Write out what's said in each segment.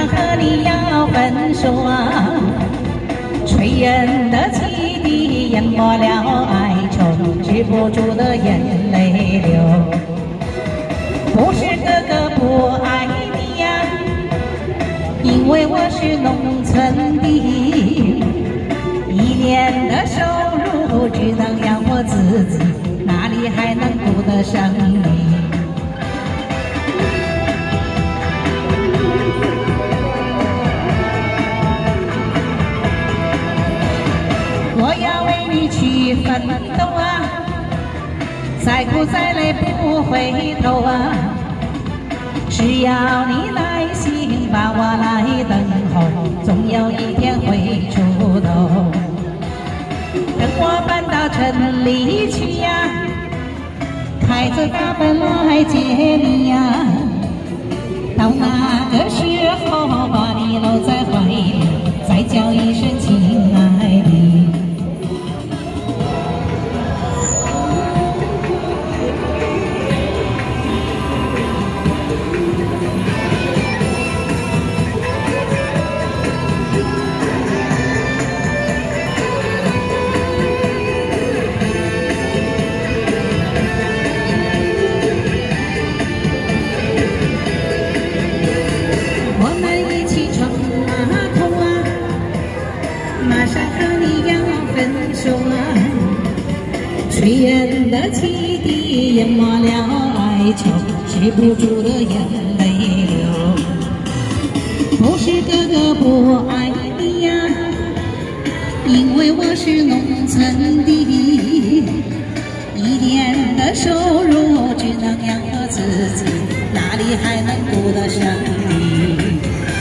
上和你要分手啊！吹人的汽笛淹没了哀愁，止不住的眼泪流。不是哥哥不爱你呀，因为我是农村的，一年的收入只能养活自己，哪里还能顾得上你？ 我要为你去奋斗啊，再苦再累不回头啊！只要你耐心把我来等候，总有一天会出头。等我搬到城里去呀，开着大奔来接你呀。到那个时候把你搂在怀里，再叫一声亲爱的。 马上和你要分手啊！吹人的汽笛淹没了哀愁，止不住的眼泪流。不是哥哥不爱你呀，因为我是农村的，一年的收入只能养活自己，哪里还能顾得上你？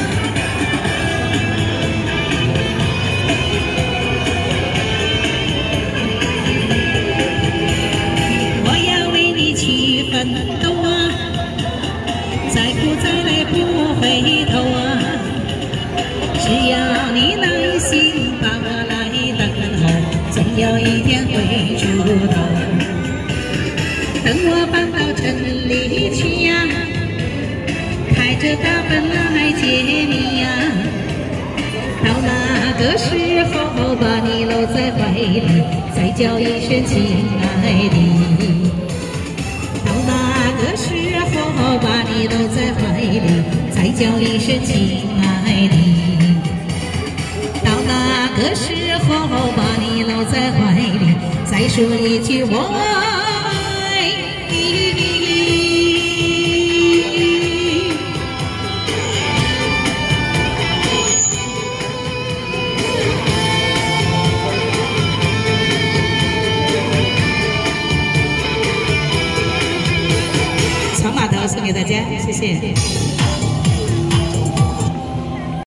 奋斗啊，再苦再累不回头啊！只要你耐心把我来等候，总有一天会出头。等我搬到城里去呀，开着大奔来接你呀。到那个时候把你搂在怀里，再叫一声亲爱的。 那时候把你搂在怀里，再叫一声亲爱的。到那个时候把你搂在怀里，再说一句我爱你。长码头送给大家，谢谢。